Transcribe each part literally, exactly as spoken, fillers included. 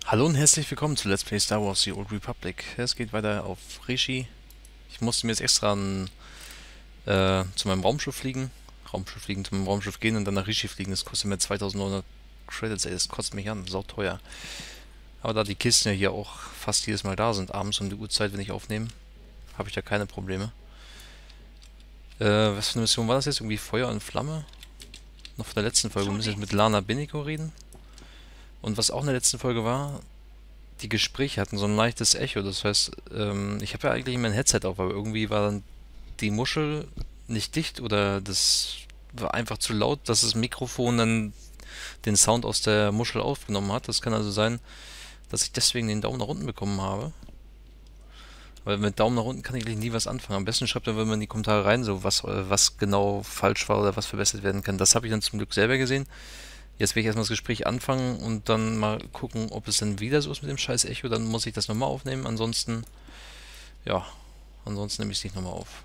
Hallo und herzlich willkommen zu Let's Play Star Wars The Old Republic. Es geht weiter auf Rishi. Ich musste mir jetzt extra ein, äh, zu meinem Raumschiff fliegen. Raumschiff fliegen, zu meinem Raumschiff gehen und dann nach Rishi fliegen. Das kostet mir zweitausendneunhundert Credits, ey, das kostet mich an, sauteuer. Aber da die Kisten ja hier auch fast jedes Mal da sind, abends um die Uhrzeit, wenn ich aufnehme, habe ich da keine Probleme. Äh, was für eine Mission war das jetzt? Irgendwie Feuer und Flamme? Noch von der letzten Folge. Wir müssen jetzt mit Lana Beniko reden. Und was auch in der letzten Folge war, die Gespräche hatten so ein leichtes Echo. Das heißt, ähm, ich habe ja eigentlich mein Headset auf, aber irgendwie war dann die Muschel nicht dicht oder das war einfach zu laut, dass das Mikrofon dann den Sound aus der Muschel aufgenommen hat. Das kann also sein, dass ich deswegen den Daumen nach unten bekommen habe. Weil mit Daumen nach unten kann ich eigentlich nie was anfangen. Am besten schreibt er, wenn man in die Kommentare rein, so was, äh, was genau falsch war oder was verbessert werden kann. Das habe ich dann zum Glück selber gesehen. Jetzt will ich erstmal das Gespräch anfangen und dann mal gucken, ob es dann wieder so ist mit dem scheiß Echo. Dann muss ich das nochmal aufnehmen. Ansonsten, ja, ansonsten nehme ich es nicht nochmal auf.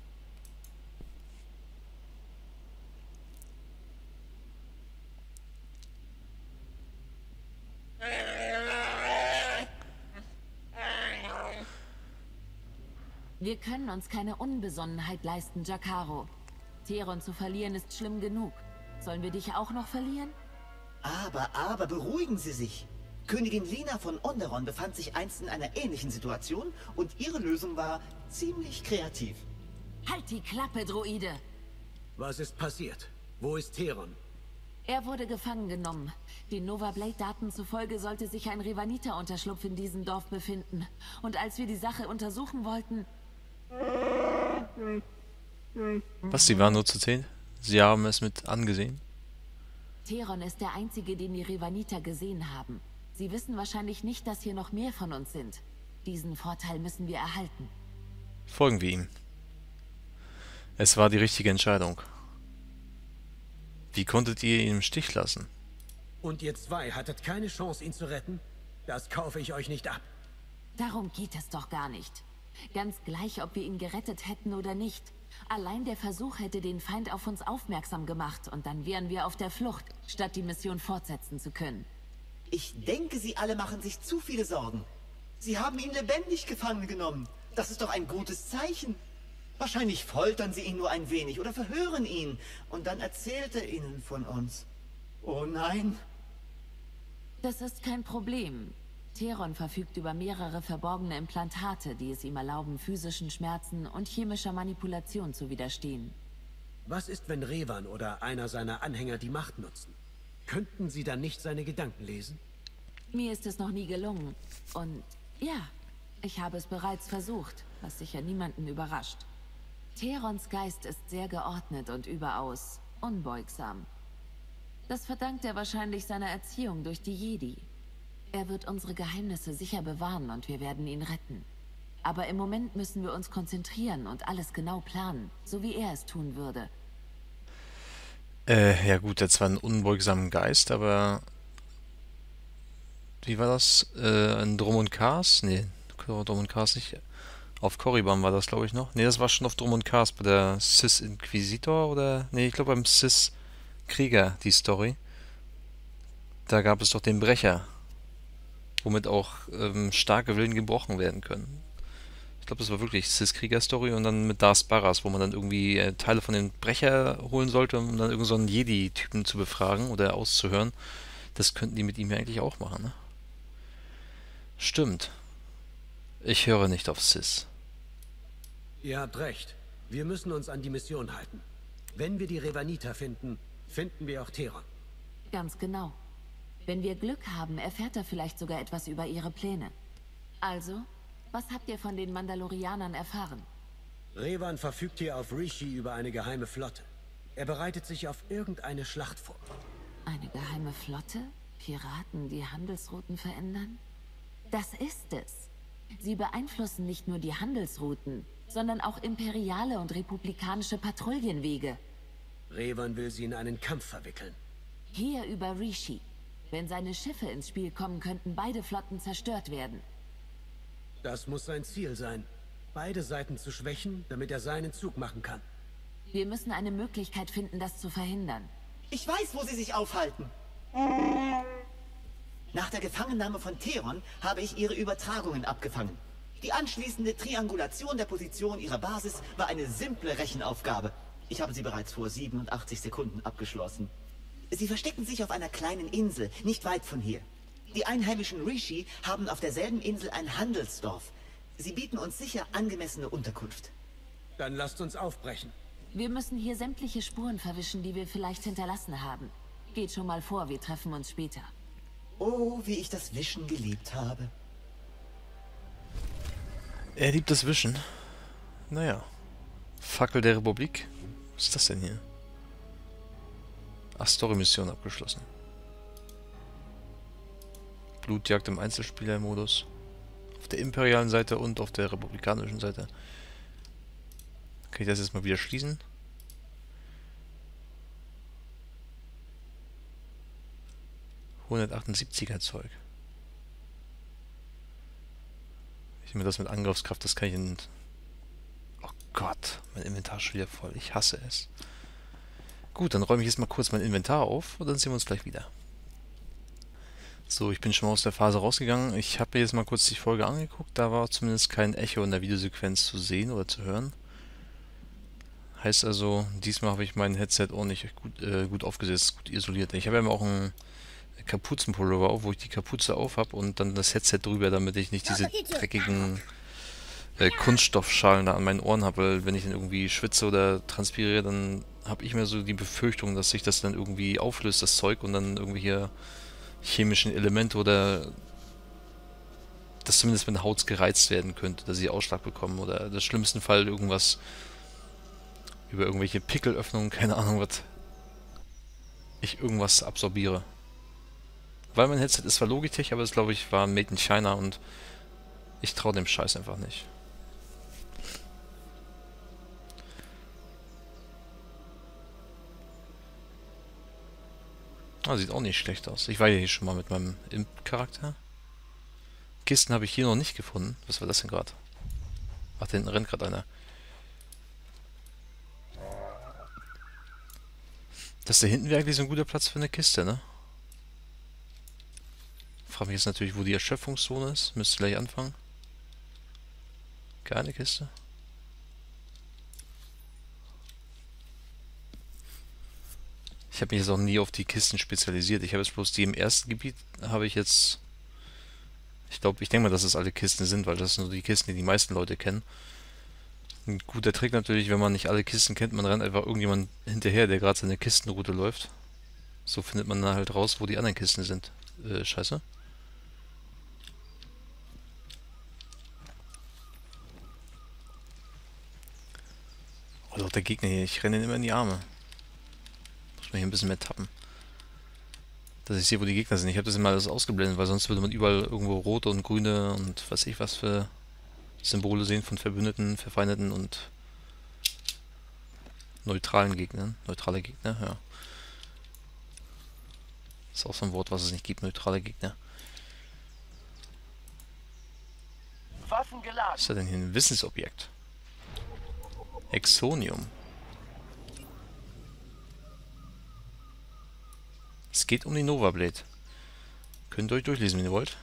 Wir können uns keine Unbesonnenheit leisten, Jakaro. Theron zu verlieren ist schlimm genug. Sollen wir dich auch noch verlieren? Aber, aber, beruhigen Sie sich. Königin Lina von Onderon befand sich einst in einer ähnlichen Situation und ihre Lösung war ziemlich kreativ. Halt die Klappe, Droide! Was ist passiert? Wo ist Theron? Er wurde gefangen genommen. Den Nova Blade-Daten zufolge sollte sich ein Revanita-Unterschlupf in diesem Dorf befinden. Und als wir die Sache untersuchen wollten... Was, sie waren nur zu zehn? Sie haben es mit angesehen? Theron ist der Einzige, den die Revanita gesehen haben. Sie wissen wahrscheinlich nicht, dass hier noch mehr von uns sind. Diesen Vorteil müssen wir erhalten. Folgen wir ihm. Es war die richtige Entscheidung. Wie konntet ihr ihn im Stich lassen? Und ihr zwei hattet keine Chance, ihn zu retten? Das kaufe ich euch nicht ab. Darum geht es doch gar nicht. Ganz gleich, ob wir ihn gerettet hätten oder nicht. Allein der Versuch hätte den Feind auf uns aufmerksam gemacht und dann wären wir auf der Flucht, statt die Mission fortsetzen zu können. Ich denke, Sie alle machen sich zu viele Sorgen. Sie haben ihn lebendig gefangen genommen. Das ist doch ein gutes Zeichen. Wahrscheinlich foltern Sie ihn nur ein wenig oder verhören ihn. Und dann erzählt er Ihnen von uns. Oh nein. Das ist kein Problem. Theron verfügt über mehrere verborgene Implantate, die es ihm erlauben, physischen Schmerzen und chemischer Manipulation zu widerstehen. Was ist, wenn Revan oder einer seiner Anhänger die Macht nutzen? Könnten sie dann nicht seine Gedanken lesen? Mir ist es noch nie gelungen. Und ja, ich habe es bereits versucht, was sicher niemanden überrascht. Therons Geist ist sehr geordnet und überaus unbeugsam. Das verdankt er wahrscheinlich seiner Erziehung durch die Jedi. Er wird unsere Geheimnisse sicher bewahren und wir werden ihn retten. Aber im Moment müssen wir uns konzentrieren und alles genau planen, so wie er es tun würde. Äh, ja gut, er hat zwar einen unbeugsamen Geist, aber... Wie war das? Äh, ein Drum und Kars? Nee, Drum und Kars nicht. Auf Korriban war das, glaube ich, noch. Nee, das war schon auf Drum und Kars bei der Sith Inquisitor oder... Nee, ich glaube beim Sith Krieger, die Story. Da gab es doch den Brecher, womit auch ähm, starke Willen gebrochen werden können. Ich glaube, das war wirklich Sith Krieger Story und dann mit Darth Barras, wo man dann irgendwie äh, Teile von dem Brecher holen sollte, um dann irgend so einen Jedi-Typen zu befragen oder auszuhören. Das könnten die mit ihm ja eigentlich auch machen, ne? Stimmt. Ich höre nicht auf Sith. Ihr habt recht. Wir müssen uns an die Mission halten. Wenn wir die Revanita finden, finden wir auch Theron. Ganz genau. Wenn wir Glück haben, erfährt er vielleicht sogar etwas über ihre Pläne. Also, was habt ihr von den Mandalorianern erfahren? Revan verfügt hier auf Rishi über eine geheime Flotte. Er bereitet sich auf irgendeine Schlacht vor. Eine geheime Flotte? Piraten, die Handelsrouten verändern? Das ist es. Sie beeinflussen nicht nur die Handelsrouten, sondern auch imperiale und republikanische Patrouillenwege. Revan will sie in einen Kampf verwickeln. Hier über Rishi. Wenn seine Schiffe ins Spiel kommen, könnten beide Flotten zerstört werden. Das muss sein Ziel sein. Beide Seiten zu schwächen, damit er seinen Zug machen kann. Wir müssen eine Möglichkeit finden, das zu verhindern. Ich weiß, wo Sie sich aufhalten. Nach der Gefangennahme von Theron habe ich ihre Übertragungen abgefangen. Die anschließende Triangulation der Position ihrer Basis war eine simple Rechenaufgabe. Ich habe sie bereits vor siebenundachtzig Sekunden abgeschlossen. Sie verstecken sich auf einer kleinen Insel, nicht weit von hier. Die einheimischen Rishi haben auf derselben Insel ein Handelsdorf. Sie bieten uns sicher angemessene Unterkunft. Dann lasst uns aufbrechen. Wir müssen hier sämtliche Spuren verwischen, die wir vielleicht hinterlassen haben. Geht schon mal vor, wir treffen uns später. Oh, wie ich das Wischen geliebt habe. Er liebt das Wischen. Naja. Fackel der Republik. Was ist das denn hier? Ach, Story-Mission abgeschlossen. Blutjagd im Einzelspielermodus. Auf der imperialen Seite und auf der republikanischen Seite. Kann ich das jetzt mal wieder schließen? hundertachtundsiebziger Zeug. Ich nehme das mit Angriffskraft, das kann ich in... Oh Gott, mein Inventar ist schon wieder voll. Ich hasse es. Gut, dann räume ich jetzt mal kurz mein Inventar auf und dann sehen wir uns gleich wieder. So, ich bin schon mal aus der Phase rausgegangen. Ich habe mir jetzt mal kurz die Folge angeguckt. Da war zumindest kein Echo in der Videosequenz zu sehen oder zu hören. Heißt also, diesmal habe ich mein Headset ordentlich gut, äh, gut aufgesetzt, gut isoliert. Ich habe ja auch einen Kapuzenpullover auf, wo ich die Kapuze auf habe und dann das Headset drüber, damit ich nicht diese dreckigen äh, Kunststoffschalen da an meinen Ohren habe, weil wenn ich dann irgendwie schwitze oder transpiriere, dann habe ich mir so die Befürchtung, dass sich das dann irgendwie auflöst, das Zeug, und dann irgendwie hier chemischen Elemente oder dass zumindest meine Haut gereizt werden könnte, dass ich Ausschlag bekomme oder im schlimmsten Fall irgendwas über irgendwelche Pickelöffnungen, keine Ahnung was, ich irgendwas absorbiere. Weil mein Headset ist zwar Logitech, aber es glaube ich war made in China und ich traue dem Scheiß einfach nicht. Ah, sieht auch nicht schlecht aus. Ich war ja hier schon mal mit meinem Imp-Charakter. Kisten habe ich hier noch nicht gefunden. Was war das denn gerade? Ach, da hinten rennt gerade einer. Das da hinten wäre eigentlich so ein guter Platz für eine Kiste, ne? Frage mich jetzt natürlich, wo die Erschöpfungszone ist. Müsste gleich anfangen. Keine Kiste. Ich habe mich jetzt auch nie auf die Kisten spezialisiert. Ich habe jetzt bloß die im ersten Gebiet, habe ich jetzt... Ich glaube, ich denke mal, dass es alle Kisten sind, weil das sind nur die Kisten, die die meisten Leute kennen. Ein guter Trick natürlich, wenn man nicht alle Kisten kennt, man rennt einfach irgendjemand hinterher, der gerade seine Kistenroute läuft. So findet man dann halt raus, wo die anderen Kisten sind. Äh, scheiße. Oh, doch der Gegner hier, ich renne ihn immer in die Arme. Muss man hier ein bisschen mehr tappen. Dass ich sehe, wo die Gegner sind. Ich habe das immer alles ausgeblendet, weil sonst würde man überall irgendwo rote und grüne und weiß ich was für Symbole sehen von Verbündeten, Verfeindeten und neutralen Gegnern. Neutrale Gegner, ja. Ist auch so ein Wort, was es nicht gibt, neutrale Gegner. Waffen geladen. Was ist da denn hier? Ein Wissensobjekt. Exonium. Es geht um die Nova Blade. Könnt ihr euch durchlesen, wenn ihr wollt.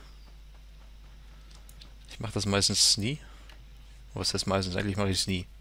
Ich mache das meistens nie. Was heißt meistens? Eigentlich mache ich es nie.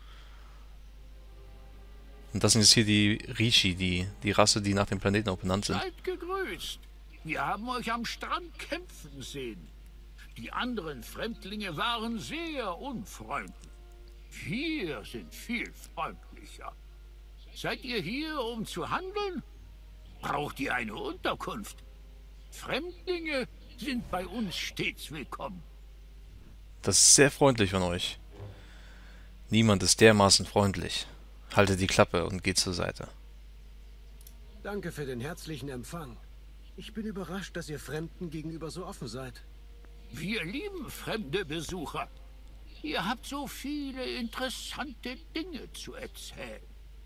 Und das sind jetzt hier die Rishi, die, die Rasse, die nach dem Planeten auch benannt sind. Seid gegrüßt. Wir haben euch am Strand kämpfen sehen. Die anderen Fremdlinge waren sehr unfreundlich. Wir sind viel freundlicher. Seid ihr hier, um zu handeln? Braucht ihr eine Unterkunft? Fremdlinge sind bei uns stets willkommen. Das ist sehr freundlich von euch. Niemand ist dermaßen freundlich. Haltet die Klappe und geht zur Seite. Danke für den herzlichen Empfang. Ich bin überrascht, dass ihr Fremden gegenüber so offen seid. Wir lieben fremde Besucher. Ihr habt so viele interessante Dinge zu erzählen.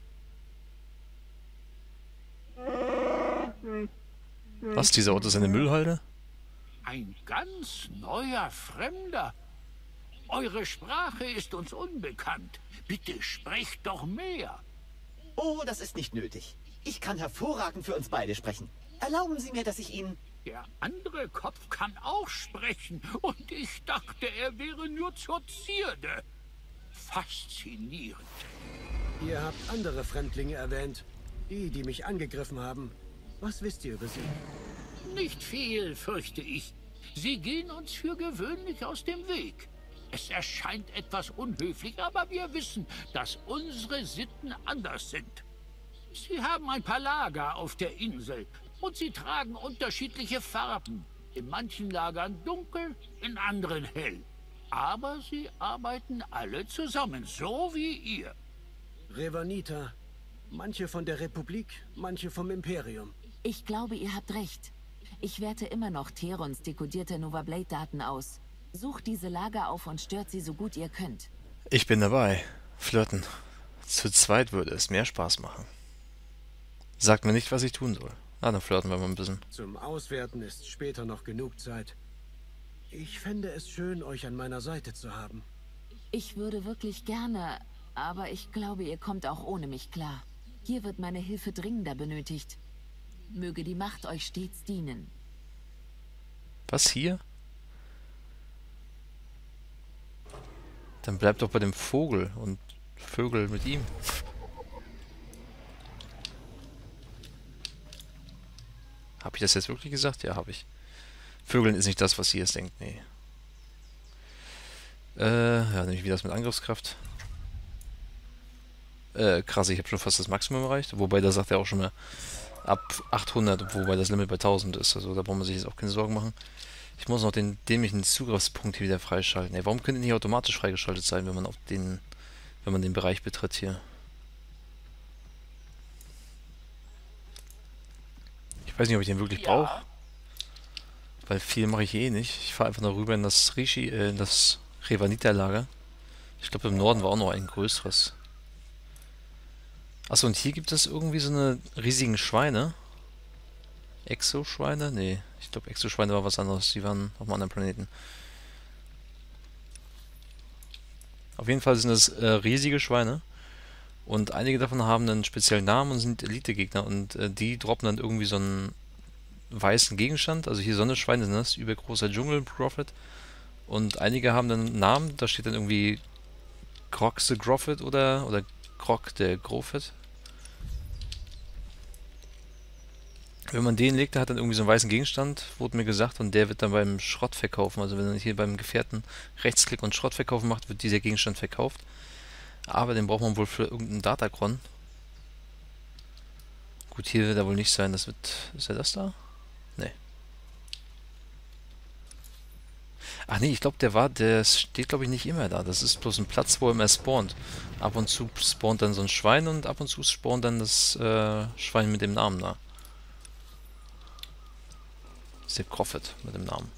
Was, dieser Ort ist eine Müllhalde? Ein ganz neuer Fremder. Eure Sprache ist uns unbekannt. Bitte sprecht doch mehr. Oh, das ist nicht nötig. Ich kann hervorragend für uns beide sprechen. Erlauben Sie mir, dass ich Ihnen Der andere Kopf kann auch sprechen und ich dachte, er wäre nur zur Zierde. Faszinierend. Ihr habt andere Fremdlinge erwähnt. Die, die mich angegriffen haben. Was wisst ihr über sie? Nicht viel, fürchte ich. Sie gehen uns für gewöhnlich aus dem Weg. Es erscheint etwas unhöflich, aber wir wissen, dass unsere Sitten anders sind. Sie haben ein paar Lager auf der Insel und sie tragen unterschiedliche Farben. In manchen Lagern dunkel, in anderen hell. Aber sie arbeiten alle zusammen, so wie ihr. Revanita. Manche von der Republik, manche vom Imperium. Ich glaube, ihr habt recht. Ich werte immer noch Terons dekodierte Nova Blade-Daten aus. Sucht diese Lager auf und stört sie so gut ihr könnt. Ich bin dabei. Flirten. Zu zweit würde es mehr Spaß machen. Sagt mir nicht, was ich tun soll. Na, dann flirten wir mal ein bisschen. Zum Auswerten ist später noch genug Zeit. Ich fände es schön, euch an meiner Seite zu haben. Ich würde wirklich gerne, aber ich glaube, ihr kommt auch ohne mich klar. Hier wird meine Hilfe dringender benötigt. Möge die Macht euch stets dienen. Was hier? Dann bleibt doch bei dem Vogel und Vögel mit ihm. Habe ich das jetzt wirklich gesagt? Ja, habe ich. Vögeln ist nicht das, was ihr jetzt denkt. Nee. Äh, ja, nämlich wie das mit Angriffskraft. Äh, krass, ich habe schon fast das Maximum erreicht. Wobei, da sagt er auch schon mal ab achthundert, wobei das Limit bei tausend ist. Also da braucht man sich jetzt auch keine Sorgen machen. Ich muss noch den dämlichen Zugriffspunkt hier wieder freischalten. Ey, warum könnte nicht automatisch freigeschaltet sein, wenn man auf den, wenn man den Bereich betritt hier? Ich weiß nicht, ob ich den wirklich Ja. brauche. Weil viel mache ich eh nicht. Ich fahre einfach nur rüber in das Rishi, äh, in das Revanita-Lager. Ich glaube, im Norden war auch noch ein größeres. Achso, und hier gibt es irgendwie so eine riesigen Schweine. Exoschweine? Nee, ich glaube Exoschweine war was anderes. Die waren auf einem anderen Planeten. Auf jeden Fall sind es äh, riesige Schweine. Und einige davon haben einen speziellen Namen und sind Elite-Gegner. Und äh, die droppen dann irgendwie so einen weißen Gegenstand. Also hier Sonnenschweine sind das, übergroßer Dschungel-Prophet. Und einige haben dann einen Namen, da steht dann irgendwie Grog the Prophet oder, oder Grog der Prophet. Wenn man den legt, der hat dann irgendwie so einen weißen Gegenstand, wurde mir gesagt, und der wird dann beim Schrott verkaufen. Also wenn man hier beim Gefährten Rechtsklick und Schrott verkaufen macht, wird dieser Gegenstand verkauft. Aber den braucht man wohl für irgendeinen Datacron. Gut, hier wird er wohl nicht sein. Das wird... Ist er das da? Nee. Ach nee, ich glaube, der war... Der steht, glaube ich, nicht immer da. Das ist bloß ein Platz, wo er immer spawnt. Ab und zu spawnt dann so ein Schwein und ab und zu spawnt dann das äh, Schwein mit dem Namen da. Das ist der Prophet mit dem Namen.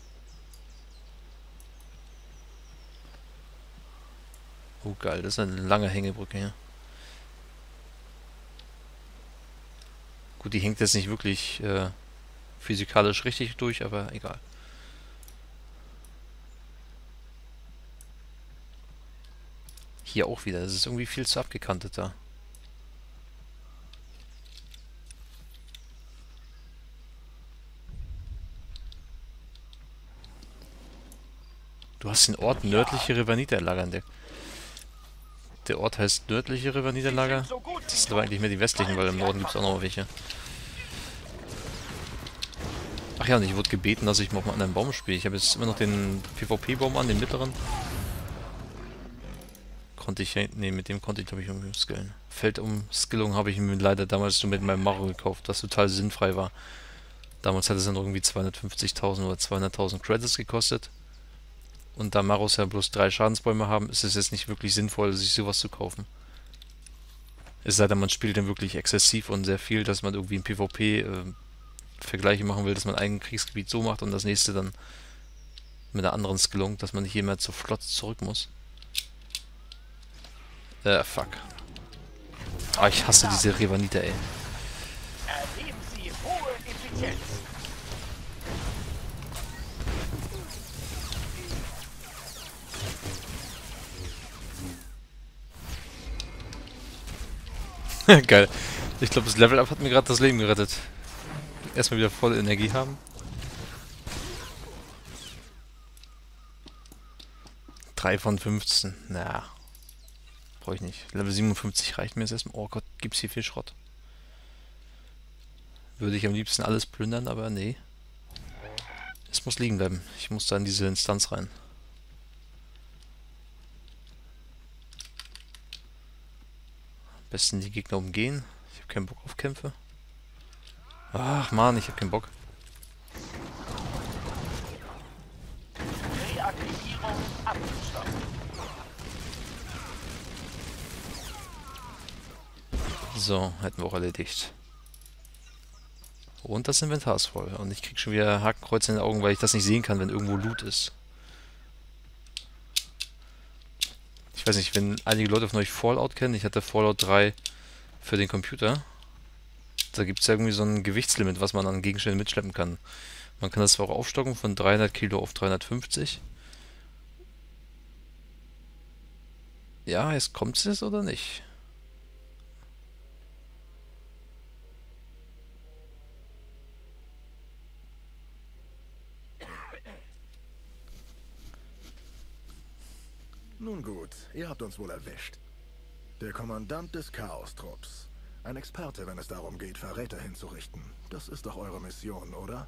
Oh geil, das ist eine lange Hängebrücke hier. Gut, die hängt jetzt nicht wirklich äh, physikalisch richtig durch, aber egal. Hier auch wieder, das ist irgendwie viel zu abgekantet da. Du hast den Ort nördliche Revanita-Lager entdeckt. Der Ort heißt nördliche Revanita-Lager. Das sind aber eigentlich mehr die westlichen, weil im Norden gibt es auch noch welche. Ach ja, und ich wurde gebeten, dass ich mal auf einem anderen Baum spiele. Ich habe jetzt immer noch den PvP-Baum an, den mittleren. Konnte ich... Ne, mit dem konnte ich, glaube ich, irgendwie skillen. Feldumskillung habe ich mir leider damals nur mit meinem Maro gekauft, was total sinnfrei war. Damals hat es dann irgendwie zweihundertfünfzigtausend oder zweihunderttausend Credits gekostet. Und da Maros ja bloß drei Schadensbäume haben, ist es jetzt nicht wirklich sinnvoll, sich sowas zu kaufen. Es sei denn, man spielt dann wirklich exzessiv und sehr viel, dass man irgendwie im PvP äh, Vergleiche machen will, dass man ein Kriegsgebiet so macht und das nächste dann mit einer anderen Skillung, dass man nicht immer zu flott zurück muss. Äh, fuck. Ah, ich hasse diese Revanita, ey. Erleben Sie hohe Effizienz. Geil. Ich glaube, das Level-Up hat mir gerade das Leben gerettet. Erstmal wieder volle Energie haben. drei von fünfzehn. Na, brauche ich nicht. Level siebenundfünfzig reicht mir jetzt erstmal. Oh Gott, gibt's hier viel Schrott. Würde ich am liebsten alles plündern, aber nee. Es muss liegen bleiben. Ich muss da in diese Instanz rein. Am besten die Gegner umgehen. Ich habe keinen Bock auf Kämpfe. Ach man, ich habe keinen Bock. Reaktivierung abgeschlossen. So, hätten wir auch erledigt. Und das Inventar ist voll. Und ich krieg schon wieder Hakenkreuze in den Augen, weil ich das nicht sehen kann, wenn irgendwo Loot ist. Ich weiß nicht, wenn einige Leute von euch Fallout kennen. Ich hatte Fallout drei für den Computer. Da gibt es ja irgendwie so ein Gewichtslimit, was man an Gegenständen mitschleppen kann. Man kann das zwar auch aufstocken von dreihundert Kilo auf dreihundertfünfzig. Ja, jetzt kommt es oder nicht? Nun gut, ihr habt uns wohl erwischt. Der Kommandant des Chaos-Trupps. Ein Experte, wenn es darum geht, Verräter hinzurichten. Das ist doch eure Mission, oder?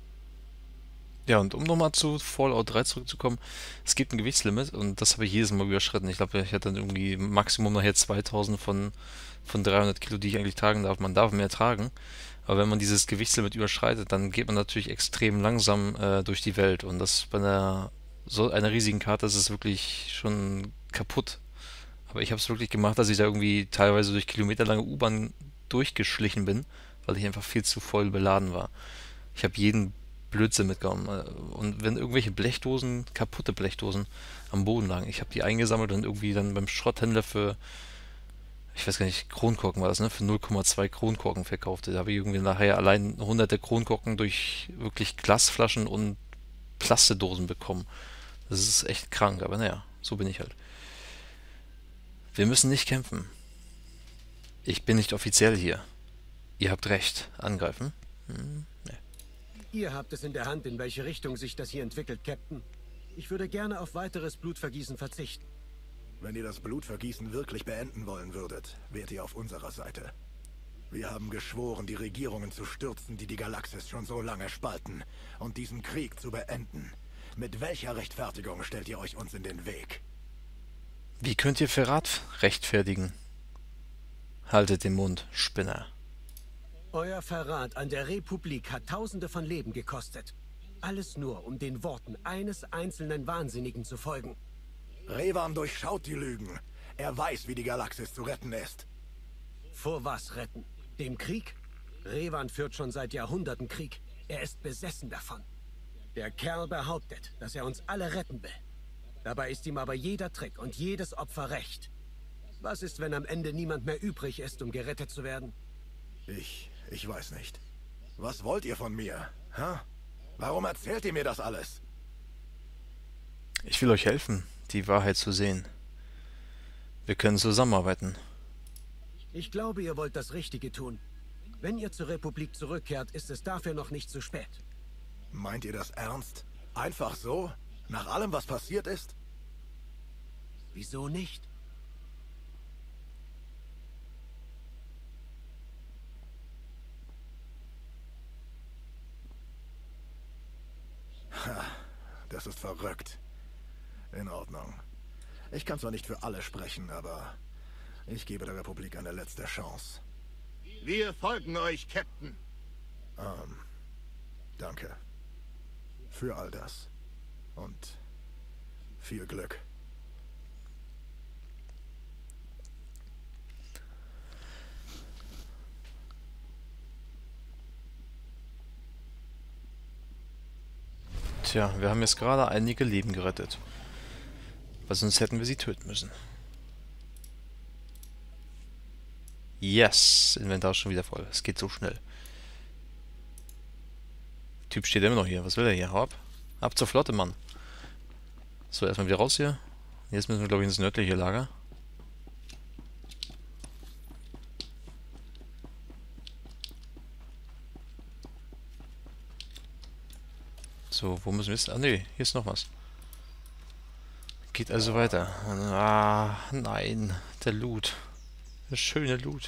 Ja, und um nochmal zu Fallout drei zurückzukommen, es gibt ein Gewichtslimit und das habe ich jedes Mal überschritten. Ich glaube, ich hatte dann irgendwie Maximum nachher zweitausend von, von dreihundert Kilo, die ich eigentlich tragen darf. Man darf mehr tragen, aber wenn man dieses Gewichtslimit überschreitet, dann geht man natürlich extrem langsam äh, durch die Welt und das bei einer so einer riesigen Karte ist es wirklich schon kaputt. Aber ich habe es wirklich gemacht, dass ich da irgendwie teilweise durch kilometerlange U-Bahn durchgeschlichen bin, weil ich einfach viel zu voll beladen war. Ich habe jeden Blödsinn mitgenommen. Und wenn irgendwelche Blechdosen, kaputte Blechdosen am Boden lagen, ich habe die eingesammelt und irgendwie dann beim Schrotthändler für, ich weiß gar nicht, Kronkorken war das, ne? Für null Komma zwei Kronkorken verkauft. Da habe ich irgendwie nachher allein hunderte Kronkorken durch wirklich Glasflaschen und Plastedosen bekommen. Das ist echt krank, aber naja, so bin ich halt. Wir müssen nicht kämpfen. Ich bin nicht offiziell hier. Ihr habt recht. Angreifen? Hm, nee. Ihr habt es in der Hand, in welche Richtung sich das hier entwickelt, Captain. Ich würde gerne auf weiteres Blutvergießen verzichten. Wenn ihr das Blutvergießen wirklich beenden wollen würdet, wärt ihr auf unserer Seite. Wir haben geschworen, die Regierungen zu stürzen, die die Galaxis schon so lange spalten, und diesen Krieg zu beenden. Mit welcher Rechtfertigung stellt ihr euch uns in den Weg? Wie könnt ihr Verrat rechtfertigen? Haltet den Mund, Spinner. Euer Verrat an der Republik hat Tausende von Leben gekostet. Alles nur, um den Worten eines einzelnen Wahnsinnigen zu folgen. Revan durchschaut die Lügen. Er weiß, wie die Galaxis zu retten ist. Vor was retten? Dem Krieg? Revan führt schon seit Jahrhunderten Krieg. Er ist besessen davon. Der Kerl behauptet, dass er uns alle retten will. Dabei ist ihm aber jeder Trick und jedes Opfer recht. Was ist, wenn am Ende niemand mehr übrig ist, um gerettet zu werden? Ich, ich weiß nicht. Was wollt ihr von mir? Hä? Warum erzählt ihr mir das alles? Ich will euch helfen, die Wahrheit zu sehen. Wir können zusammenarbeiten. Ich glaube, ihr wollt das Richtige tun. Wenn ihr zur Republik zurückkehrt, ist es dafür noch nicht zu spät. Meint ihr das ernst? Einfach so? Nach allem, was passiert ist? Wieso nicht? Ha, das ist verrückt. In Ordnung. Ich kann zwar nicht für alle sprechen, aber ich gebe der Republik eine letzte Chance. Wir folgen euch, Captain. Ähm, danke. Für all das. Und viel Glück. Tja, wir haben jetzt gerade einige Leben gerettet. Weil sonst hätten wir sie töten müssen. Yes, Inventar ist schon wieder voll. Es geht so schnell. Der Typ steht immer noch hier. Was will er hier? Hau ab. Ab zur Flotte, Mann. So, erstmal wieder raus hier. Jetzt müssen wir, glaube ich, ins nördliche Lager. So, wo müssen wir jetzt? Ah, ne, hier ist noch was. geht also weiter. Ah, nein. Der Loot. Der schöne Loot.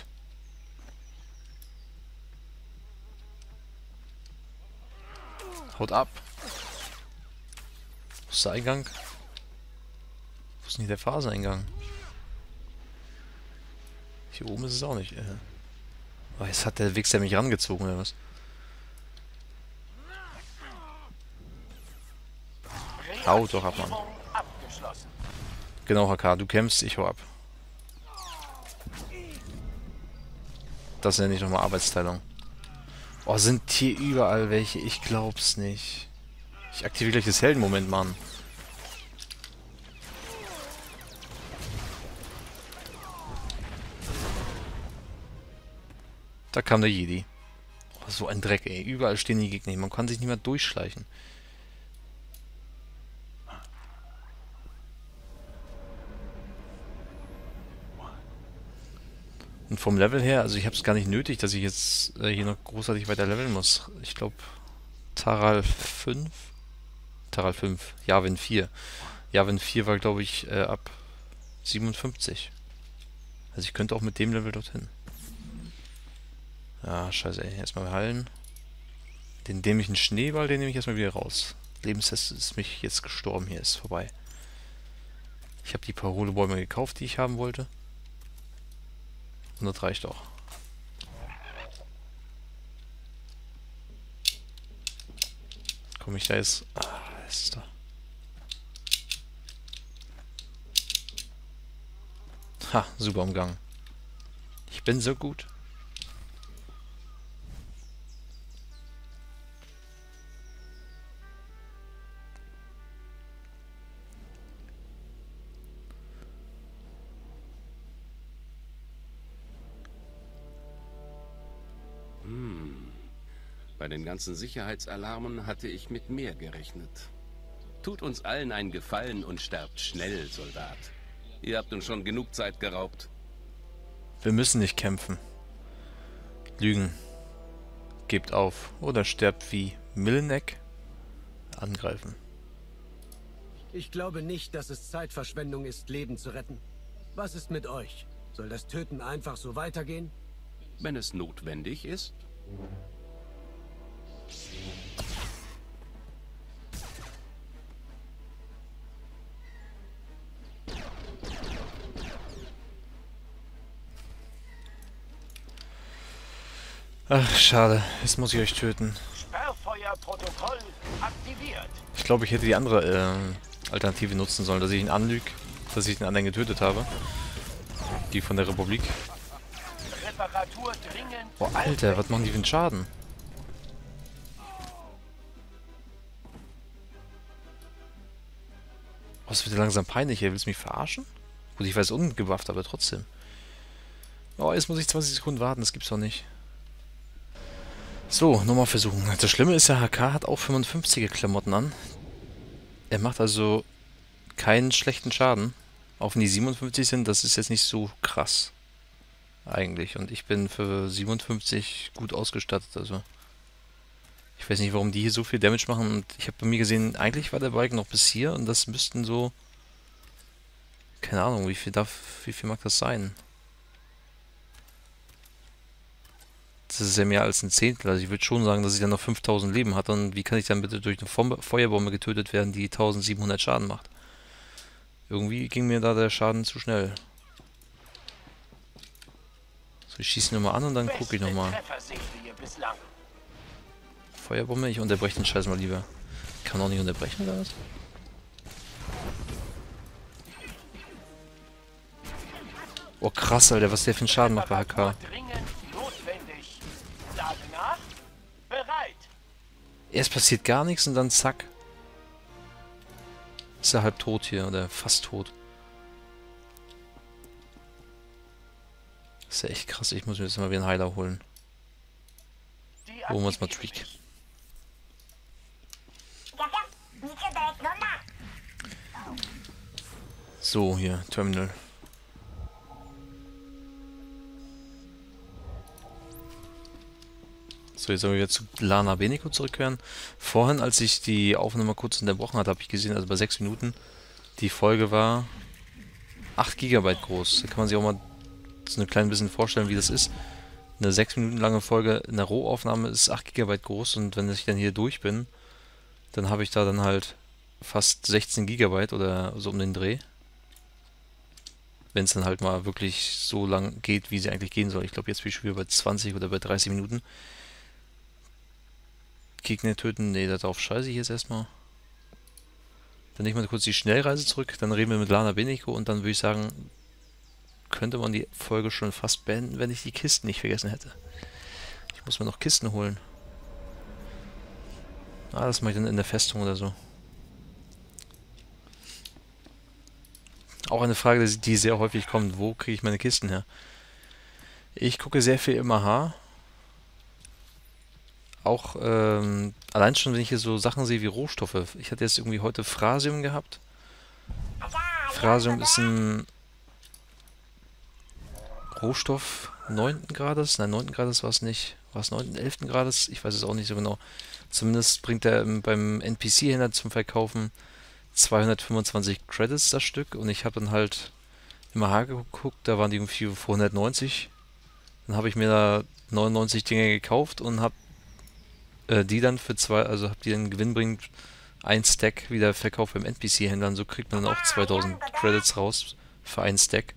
Haut ab. Wo ist der Eingang? Wo ist denn hier der Phaseneingang? Hier oben ist es auch nicht. Äh. Oh, jetzt hat der Wichser mich rangezogen, oder was? Hau doch ab, Mann. Genau, H K, du kämpfst, ich hau ab. Das nenne ich nochmal Arbeitsteilung. Oh, sind hier überall welche? Ich glaub's nicht. Ich aktiviere gleich das Heldenmoment, Mann. Da kam der Jedi. Oh, so ein Dreck, ey. Überall stehen die Gegner. Man kann sich nicht mehr durchschleichen. Und vom Level her, also ich habe es gar nicht nötig, dass ich jetzt äh, hier noch großartig weiter leveln muss. Ich glaube, Taral fünf? Taral fünf, Yavin vier. Yavin vier war, glaube ich, äh, ab siebenundfünfzig. Also ich könnte auch mit dem Level dorthin. Ah, scheiße, ey. Erstmal heilen. Den dämlichen Schneeball, den nehme ich erstmal wieder raus. Lebenstest ist mich jetzt gestorben, hier ist vorbei. Ich habe die Parolebäume gekauft, die ich haben wollte. Und das reicht auch. Komme ich da jetzt... Ah, ist da. Ha, super Umgang. Ich bin so gut. Bei den ganzen Sicherheitsalarmen hatte ich mit mehr gerechnet. Tut uns allen einen Gefallen und sterbt schnell, Soldat. Ihr habt uns schon genug Zeit geraubt. Wir müssen nicht kämpfen. Lügen. Gebt auf. Oder sterbt wie Milneck. Angreifen. Ich glaube nicht, dass es Zeitverschwendung ist, Leben zu retten. Was ist mit euch? Soll das Töten einfach so weitergehen? Wenn es notwendig ist. Ach, schade. Jetzt muss ich euch töten. Sperrfeuerprotokoll aktiviert. Ich glaube, ich hätte die andere äh, Alternative nutzen sollen, dass ich ihn anlüge, dass ich den anderen getötet habe. Die von der Republik. Reparatur dringend. Boah, Alter, was machen die für einen Schaden? Oh, es wird ja langsam peinlich, ey. Willst du mich verarschen? Gut, ich weiß ungebufft, aber trotzdem. Oh, jetzt muss ich zwanzig Sekunden warten, das gibt's doch nicht. So, nochmal versuchen. Das Schlimme ist ja, H K hat auch fünfundfünfziger Klamotten an. Er macht also keinen schlechten Schaden. Auch wenn die siebenundfünfzig sind, das ist jetzt nicht so krass. Eigentlich. Und ich bin für siebenundfünfzig gut ausgestattet, also. Ich weiß nicht, warum die hier so viel Damage machen. Und ich habe bei mir gesehen, eigentlich war der Balken noch bis hier und das müssten so... Keine Ahnung, wie viel darf, wie viel mag das sein? Das ist ja mehr als ein Zehntel. Also ich würde schon sagen, dass ich dann noch fünftausend Leben hatte. Und wie kann ich dann bitte durch eine Feuerbombe getötet werden, die eintausendsiebenhundert Schaden macht? Irgendwie ging mir da der Schaden zu schnell. So, ich schieße nochmal an und dann gucke ich nochmal. Feuerbombe? Ich unterbreche den Scheiß mal lieber. Kann man auch nicht unterbrechen, oder was? Oh krass, Alter, was der für einen Schaden macht bei H K. Erst passiert gar nichts und dann zack. Ist er halb tot hier, oder fast tot. Das ist ja echt krass, ich muss mir jetzt mal wieder einen Heiler holen. Holen wir uns mal Tweak. So, hier, Terminal. So, jetzt sollen wir wieder zu Lana Beniko zurückkehren. Vorhin, als ich die Aufnahme kurz unterbrochen hatte, habe ich gesehen, also bei sechs Minuten Die Folge war acht Gigabyte groß. Da kann man sich auch mal so ein klein bisschen vorstellen, wie das ist. Eine sechs Minuten lange Folge in der Rohaufnahme ist acht Gigabyte groß und wenn ich dann hier durch bin, dann habe ich da dann halt fast sechzehn Gigabyte oder so um den Dreh. Wenn es dann halt mal wirklich so lang geht, wie sie eigentlich gehen soll. Ich glaube, jetzt bin ich schon wieder bei zwanzig oder bei dreißig Minuten. Gegner töten, nee, darauf scheiße ich jetzt erstmal. Dann nehmen wir kurz die Schnellreise zurück, dann reden wir mit Lana Beniko und dann würde ich sagen, könnte man die Folge schon fast beenden, wenn ich die Kisten nicht vergessen hätte. Ich muss mir noch Kisten holen. Ah, das mache ich dann in der Festung oder so. Auch eine Frage, die sehr häufig kommt, wo kriege ich meine Kisten her? Ich gucke sehr viel im A H. Auch ähm, allein schon, wenn ich hier so Sachen sehe wie Rohstoffe. Ich hatte jetzt irgendwie heute Phrasium gehabt. Phrasium ist ein Rohstoff neunten Grades. Nein, neunten Grades war es nicht. War es neunten, elften Grades? Ich weiß es auch nicht so genau. Zumindest bringt er beim N P C-Händler zum Verkaufen zweihundertfünfundzwanzig Credits das Stück. Und ich habe dann halt im A H geguckt, da waren die irgendwie für hundertneunzig. Dann habe ich mir da neunundneunzig Dinge gekauft und habe die dann für zwei, also habt ihr den gewinnbringend ein Stack wieder verkauft beim N P C-Händlern. So kriegt man dann auch zweitausend Credits raus für einen Stack.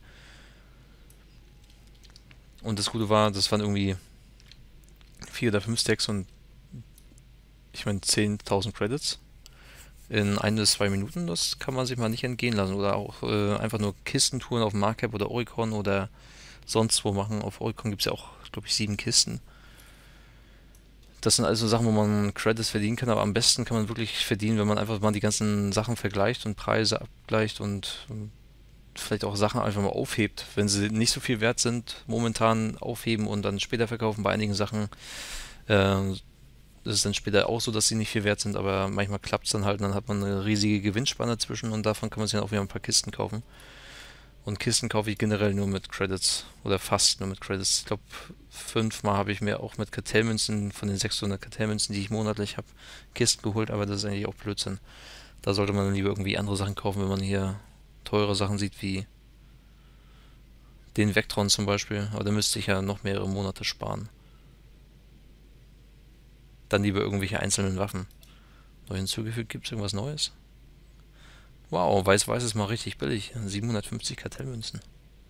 Und das Gute war, das waren irgendwie vier oder fünf Stacks und ich meine zehntausend Credits in ein bis zwei Minuten. Das kann man sich mal nicht entgehen lassen. Oder auch äh, einfach nur Kistentouren auf Markup oder Oricon oder sonst wo machen. Auf Oricon gibt es ja auch, glaube ich, sieben Kisten. Das sind also Sachen, wo man Credits verdienen kann, aber am besten kann man wirklich verdienen, wenn man einfach mal die ganzen Sachen vergleicht und Preise abgleicht und vielleicht auch Sachen einfach mal aufhebt. Wenn sie nicht so viel wert sind, momentan aufheben und dann später verkaufen. Bei einigen Sachen äh, ist es dann später auch so, dass sie nicht viel wert sind, aber manchmal klappt es dann halt und dann hat man eine riesige Gewinnspanne dazwischen und davon kann man sich dann auch wieder ein paar Kisten kaufen. Und Kisten kaufe ich generell nur mit Credits. Oder fast nur mit Credits. Ich glaube, fünfmal habe ich mir auch mit Kartellmünzen, von den sechshundert Kartellmünzen, die ich monatlich habe, Kisten geholt. Aber das ist eigentlich auch Blödsinn. Da sollte man dann lieber irgendwie andere Sachen kaufen, wenn man hier teure Sachen sieht, wie den Vectron zum Beispiel. Aber da müsste ich ja noch mehrere Monate sparen. Dann lieber irgendwelche einzelnen Waffen. Neu hinzugefügt, gibt es irgendwas Neues? Wow, weiß-weiß ist mal richtig billig. siebenhundertfünfzig Kartellmünzen.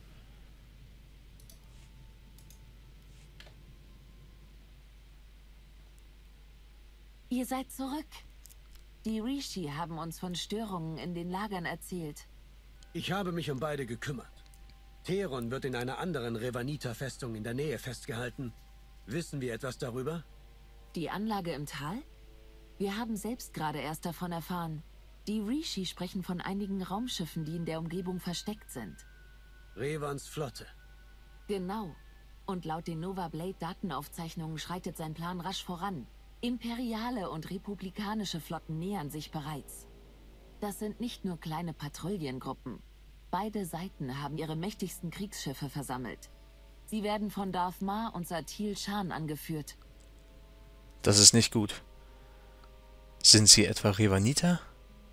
Ihr seid zurück. Die Rishi haben uns von Störungen in den Lagern erzählt. Ich habe mich um beide gekümmert. Teron wird in einer anderen Revanita-Festung in der Nähe festgehalten. Wissen wir etwas darüber? Die Anlage im Tal? Wir haben selbst gerade erst davon erfahren. Die Rishi sprechen von einigen Raumschiffen, die in der Umgebung versteckt sind. Revans Flotte. Genau. Und laut den Nova Blade Datenaufzeichnungen schreitet sein Plan rasch voran. Imperiale und republikanische Flotten nähern sich bereits. Das sind nicht nur kleine Patrouillengruppen. Beide Seiten haben ihre mächtigsten Kriegsschiffe versammelt. Sie werden von Darth Mar und Satil Shan angeführt. Das ist nicht gut. Sind sie etwa Revanita?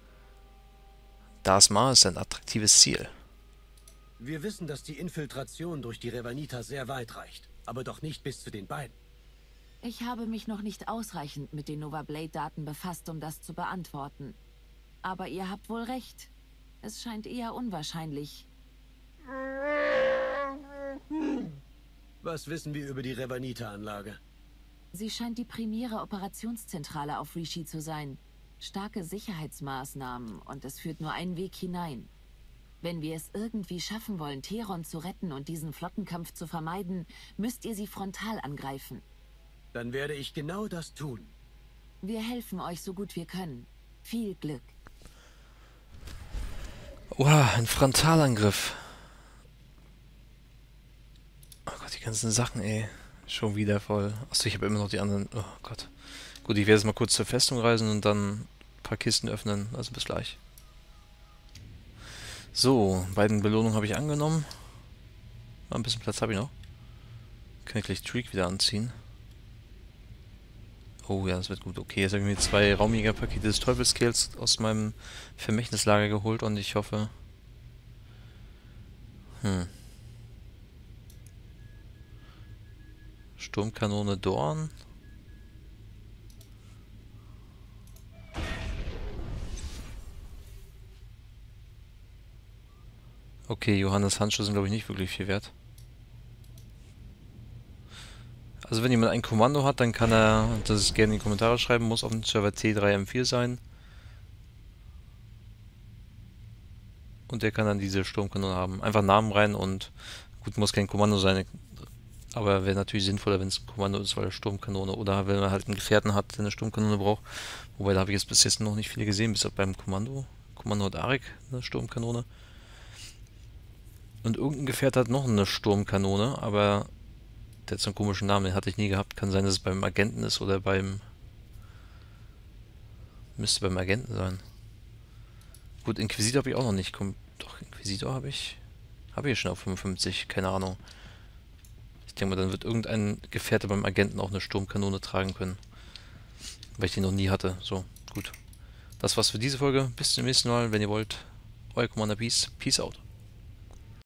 Darth Mar ist ein attraktives Ziel. Wir wissen, dass die Infiltration durch die Revanita sehr weit reicht, aber doch nicht bis zu den beiden. Ich habe mich noch nicht ausreichend mit den Nova Blade Daten befasst, um das zu beantworten. Aber ihr habt wohl recht. Es scheint eher unwahrscheinlich. Was wissen wir über die Revanita-Anlage? Sie scheint die primäre Operationszentrale auf Rishi zu sein. Starke Sicherheitsmaßnahmen und es führt nur einen Weg hinein. Wenn wir es irgendwie schaffen wollen, Teron zu retten und diesen Flottenkampf zu vermeiden, müsst ihr sie frontal angreifen. Dann werde ich genau das tun. Wir helfen euch so gut wir können. Viel Glück. Wow, ein Frontalangriff. Oh Gott, die ganzen Sachen, ey. Schon wieder voll. Achso, ich habe immer noch die anderen. Oh Gott. Gut, ich werde jetzt mal kurz zur Festung reisen und dann ein paar Kisten öffnen. Also bis gleich. So, beiden Belohnungen habe ich angenommen. Ein bisschen Platz habe ich noch. Kann ich gleich Treek wieder anziehen. Oh ja, das wird gut. Okay, jetzt habe ich mir zwei Raumjägerpakete des Teufelskills aus meinem Vermächtnislager geholt und ich hoffe... Hm. Sturmkanone Dorn. Okay, Johannes Handschuhe sind glaube ich nicht wirklich viel wert. Also wenn jemand ein Kommando hat, dann kann er das gerne in die Kommentare schreiben, muss auf dem Server T drei M vier sein. Und der kann dann diese Sturmkanone haben. Einfach Namen rein und gut, muss kein Kommando sein, aber wäre natürlich sinnvoller, wenn es ein Kommando ist, weil er Sturmkanone oder wenn man halt einen Gefährten hat, der eine Sturmkanone braucht. Wobei, da habe ich jetzt bis jetzt noch nicht viele gesehen, bis auf beim Kommando. Kommando hat Arik eine Sturmkanone. Und irgendein Gefährt hat noch eine Sturmkanone, aber der hat so einen komischen Namen, den hatte ich nie gehabt. Kann sein, dass es beim Agenten ist oder beim... Müsste beim Agenten sein. Gut, Inquisitor habe ich auch noch nicht. Komm, doch, Inquisitor habe ich... Habe ich schon auf fünfundfünfzig, keine Ahnung. Ich denke mal, dann wird irgendein Gefährte beim Agenten auch eine Sturmkanone tragen können. Weil ich die noch nie hatte. So, gut. Das war's für diese Folge. Bis zum nächsten Mal, wenn ihr wollt. Euer Commander Peace. Peace out.